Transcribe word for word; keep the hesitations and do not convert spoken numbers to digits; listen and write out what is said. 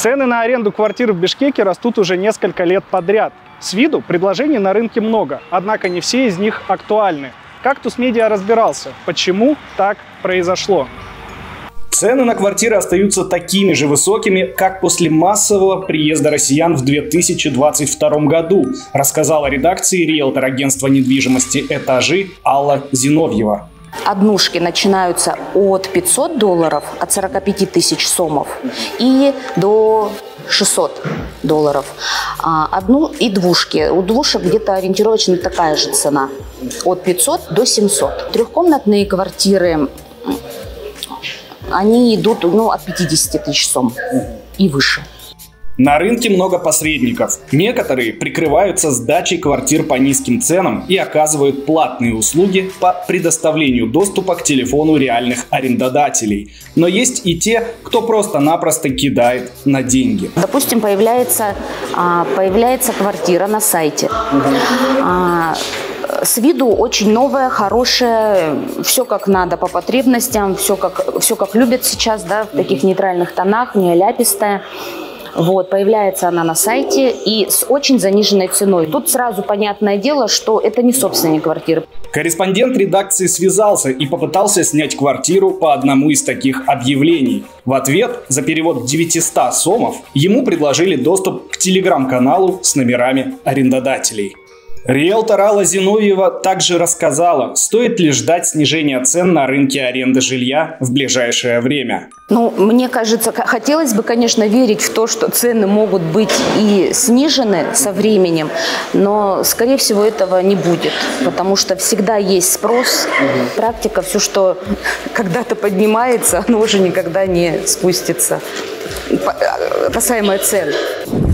Цены на аренду квартир в Бишкеке растут уже несколько лет подряд. С виду предложений на рынке много, однако не все из них актуальны. «Кактус Медиа» разбирался, почему так произошло. Цены на квартиры остаются такими же высокими, как после массового приезда россиян в две тысячи двадцать втором году, рассказала редакции риэлтор-агентства недвижимости «Этажи» Алла Зиновьева. Однушки начинаются от пятисот долларов, от сорока пяти тысяч сомов, и до шестисот долларов. Одну и двушки. У двушек где-то ориентировочно такая же цена. От пятисот до семисот. Трехкомнатные квартиры, они идут ну, от пятидесяти тысяч сом и выше. На рынке много посредников. Некоторые прикрываются сдачей квартир по низким ценам и оказывают платные услуги по предоставлению доступа к телефону реальных арендодателей. Но есть и те, кто просто-напросто кидает на деньги. Допустим, появляется, появляется квартира на сайте. С виду очень новая, хорошая, все как надо по потребностям, все как, все как любят сейчас, да, в таких нейтральных тонах, не ляпистая. Вот, появляется она на сайте и с очень заниженной ценой. Тут сразу понятное дело, что это не собственник квартиры. Корреспондент редакции связался и попытался снять квартиру по одному из таких объявлений. В ответ за перевод девятисот сомов ему предложили доступ к телеграм-каналу с номерами арендодателей. Риэлтор Алла Зиновьева также рассказала, стоит ли ждать снижения цен на рынке аренды жилья в ближайшее время. Ну, мне кажется, хотелось бы, конечно, верить в то, что цены могут быть и снижены со временем, но, скорее всего, этого не будет, потому что всегда есть спрос. Практика, все, что когда-то поднимается, оно уже никогда не спустится. Касаемо цен.